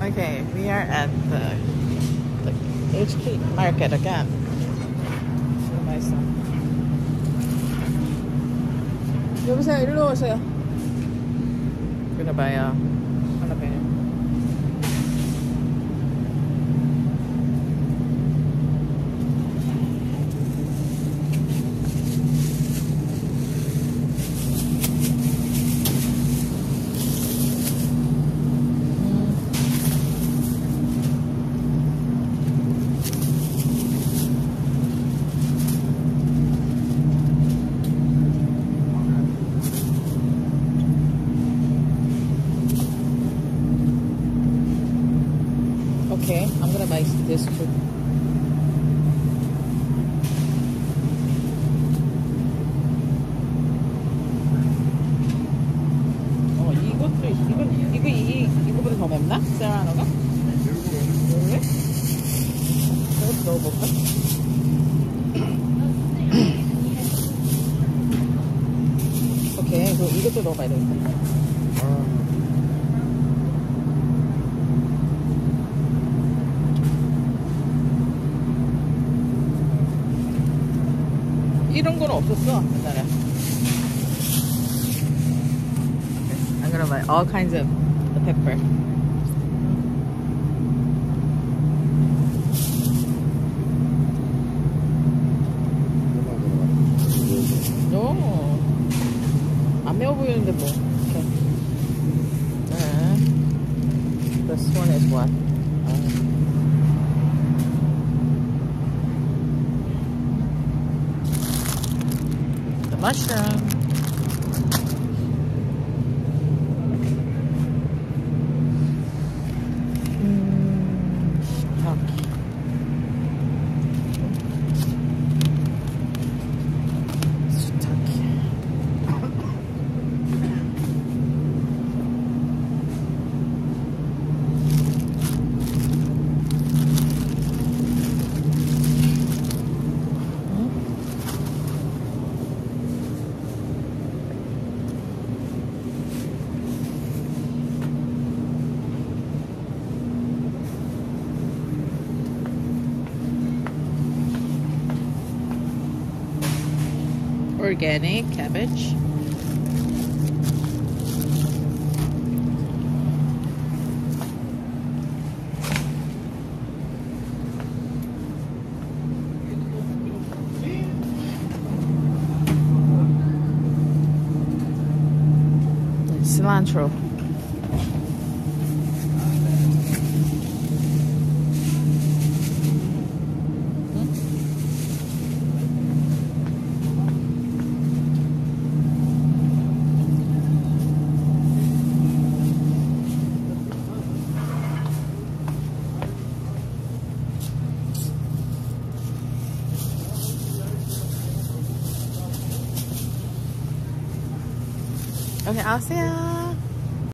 Okay, we are at the HK market again. 여보세요, 일로 오세요. Gonna buy a jalapeno. Okay, I'm gonna buy this too. 이거보다 더 맵나? 세라노가? 왜? 이것도 넣어볼까? 오케이, 그럼 이것도 넣어봐야 되겠다. 이런 건 없었어 옛날에. I'm gonna buy all kinds of the pepper. No, 안 매워 보이는데 뭐. Okay. This one is what? Mushroom. Organic cabbage. Cilantro. Okay, I'll see ya.